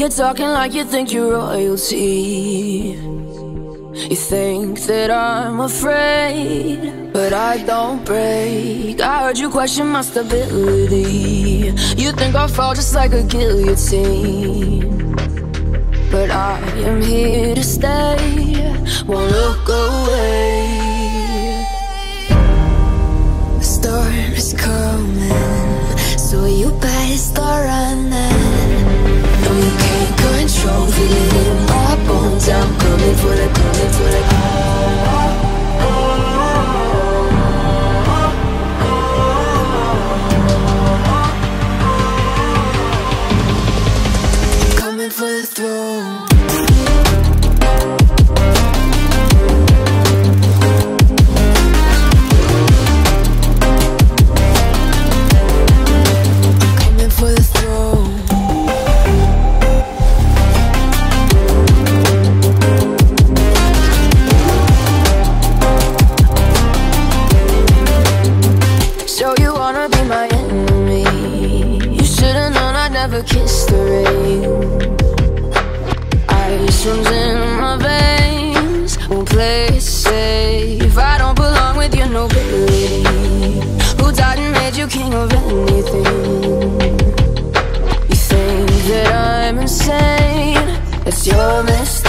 You're talking like you think you're royalty. You think that I'm afraid, but I don't break. I heard you question my stability. You think I'll fall just like a guillotine, but I am here to stay, won't look away. The storm is coming, so you better start running. No, you can't control, feel it in my bones. I'm coming for the, coming for the. Coming for the throne. Kiss the rain. Ice runs in my veins, won't play it safe. I don't belong with your nobility. Who died and made you king of anything? You think that I'm insane? It's your mistake.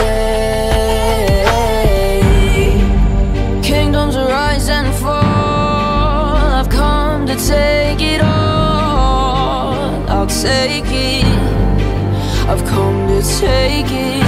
Kingdoms rise and fall, I've come to take it all. I'll take it, I've come to take it.